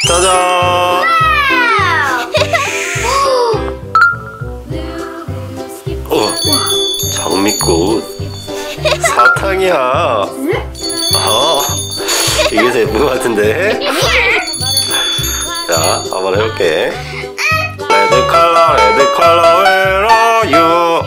짜잔! 장미꽃 사탕이야. 이게 더 예쁜 것 같은데? 자, 한번 해볼게. 레드 컬러, where are you?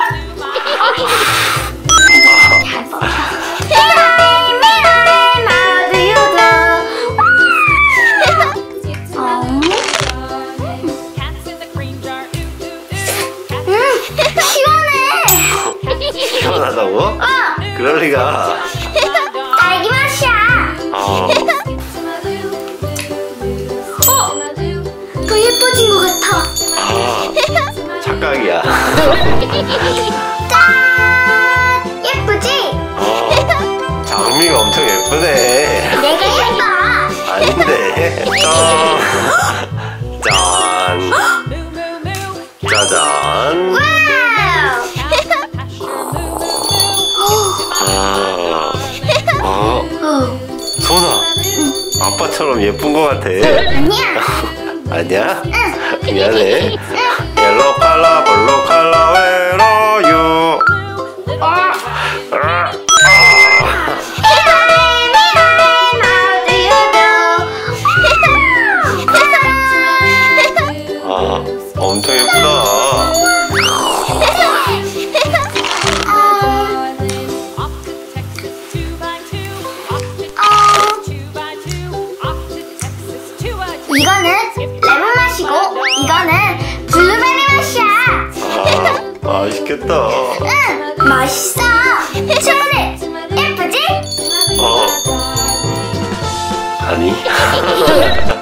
시원하다고? 그럴 리가. 딸기 맛이야. 더 예뻐진 것 같아. 착각이야. 짠! 예쁘지? 장미가 엄청 예쁘네. 내가 예뻐. 아닌데. 짠. 짜잔. 소나, 아빠처럼 예쁜 것 같아. 아니야. 아니야? 응. 미안해. 옐로우 컬러, 블루 컬러, where are you? 엄청 예쁘다. 이거는 레몬 맛이고 이거는 블루베리 맛이야. 맛있겠다. 응, 맛있어. 시원해. 예쁘지? 아니.